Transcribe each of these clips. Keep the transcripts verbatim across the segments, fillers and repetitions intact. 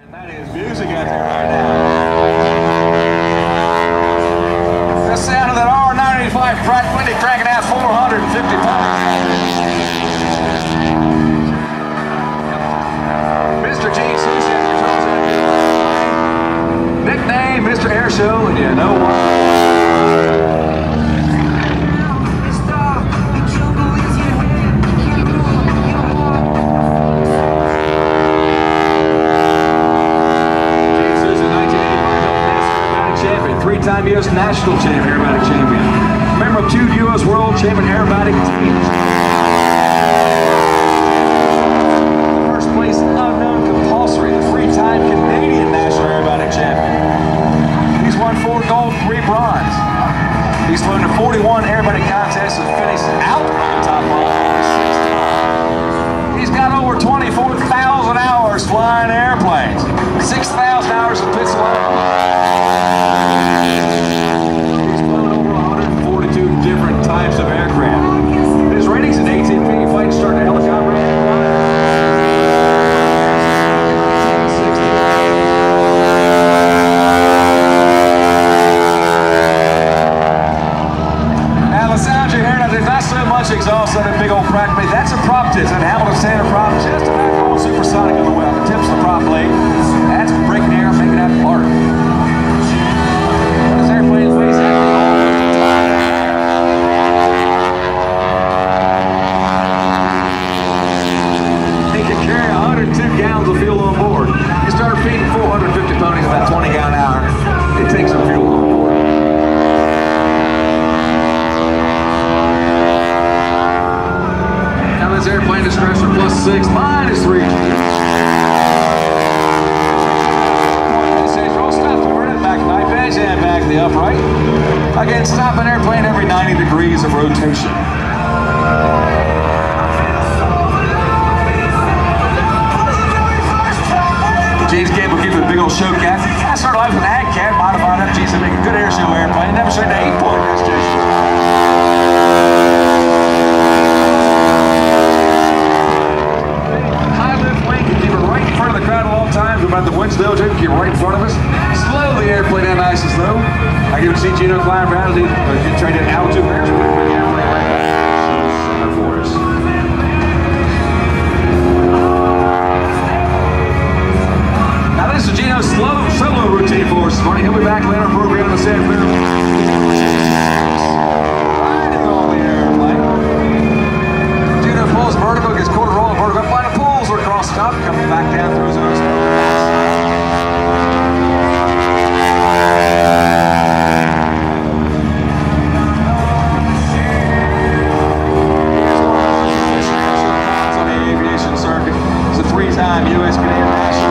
That is music out there right now. The sound of that R ninety-five Pratt Whitney cranking out four hundred fifty pounds. Mister Gene Soucy has your toes out here. Nickname Mister Airshow, and you know what? Three-time U S national champion, aerobatic champion. Member of two U S world champion aerobatic teams. First place unknown compulsory, the three-time Canadian national aerobatic champion. He's won four gold, three bronze. He's flown to forty-one aerobatic contests and finished out on the top line. He's got over twenty-four thousand hours flying airplanes. six thousand hours of pits alone. Different types of aircraft. His ratings in A T P, flight start to helicopter. Now the sound you hear, there's not so much exhaust on that big old Pratt blade. That's a prop tip, and Hamilton standard prop, just about going supersonic on the way. The tips of the prop blade. That's breaking air, making that part. This airplane weighs that. Gallons of fuel on board. You start feeding four hundred fifty ponies about twenty gallon an hour. It takes some fuel on board. Now this airplane is stressed for plus six, minus three. It says roll stop to burn it back knife edge and back the upright. Again, stop an airplane every ninety degrees of rotation. James Gable gives it a big old Showcat. I started life with an ag cat, modified up G's to make a good air show airplane. Never seen an eight point this gesture. High lift wing can keep it right in front of the crowd at all times. About the Winslow, Jim, keep it right in front of us. Slow the airplane down nice and slow. I get to see Gino climb around and get trained at altitude airs. We're going to bring the airplane right back for us. This is Gino's slow solo routine for us this morning. He'll be back later in the program to say it. Riding on the airplane. Gino pulls vertical, gets quarter roll and vertical. Final pulls are across the top, comes back down through his own slow. On the aviation circuit. It's a three-time U S Canadian national.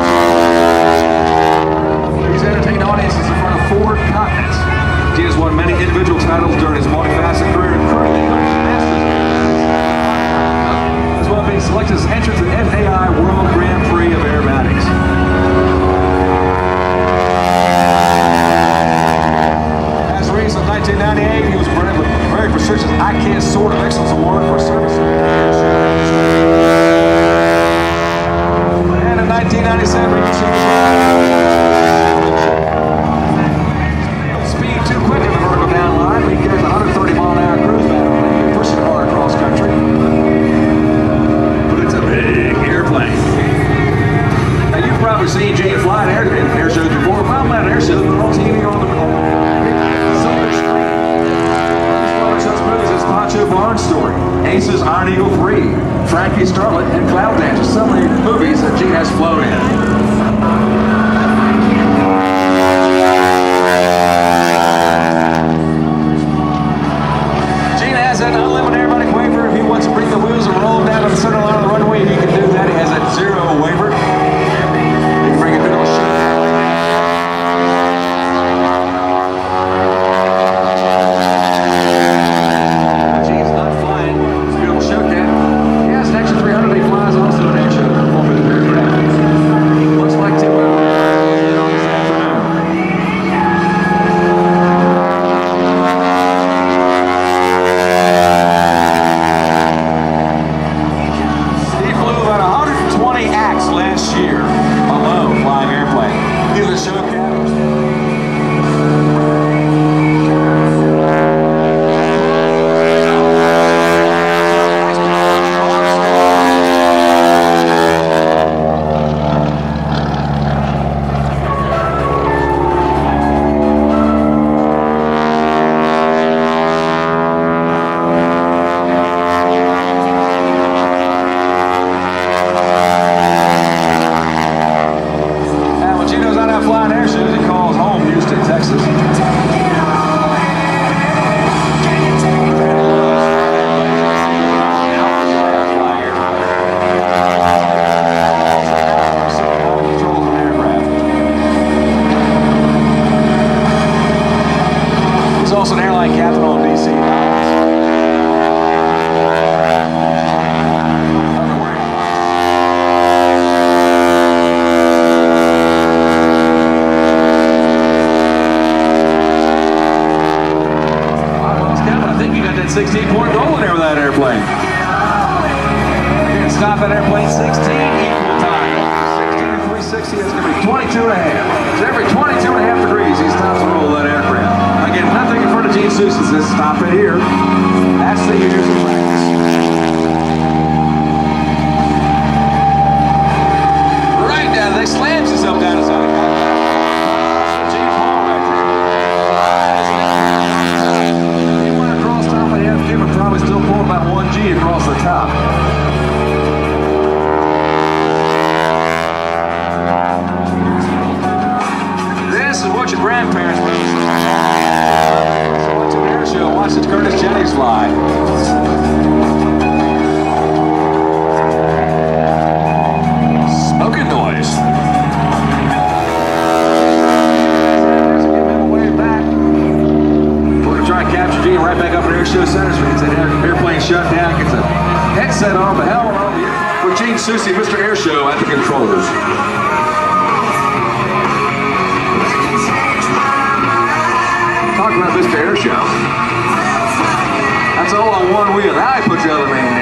Entertained audiences in front of four continents. He has won many individual titles during his multifaceted career, including as well as being selected as entrant to the F A I World Grand Prix of Aerobatics. As released in nineteen ninety-eight, he was granted with a very prestigious I C A S Sword of Excellence Award for service. And in nineteen ninety-seven, he received seen Gene fly at air, air shows before. Well, I'm at air shows, but on T V on the silver screen. Such movies as Pancho Barnes Story, Ace's Iron Eagle three, Frankie Starlet, and Cloud Dancer. Some of the movies that Gene has flown in. Gene has an unlimited aerobatic waiver. If he wants to bring the wheels and roll them down to the center line of the runway, he can do that. He has that zero waiver. Bring a bit of a show. Gene's not flying. It's a beautiful Showcat. He has an extra three hundred he flies also an air show to perform with the aircraft. flying captain on D C. sixteen point goal in there with that airplane. Again, stop that airplane, sixteen equal time. sixteen and three sixty, that's going to be twenty-two and a half. So every twenty-two and a half degrees, he stops the roll of that aircraft. Again, nothing in front of Gene Soucy says stop it here. That's the years of practice. Right now, they slams himself down his side. Probably still pulling about one G across the top. This is what your grandparents wrote. So went to an air show and watched the Curtis Jennings fly. Smoking noise. Capture Gene right back up at Air Show Center Street. Gets that airplane shut down, gets a headset on, the helmet on. For Gene Soucy, Mister Air Show at the controls. Talking about Mister Air Show. That's all on one wheel. Now he puts the other man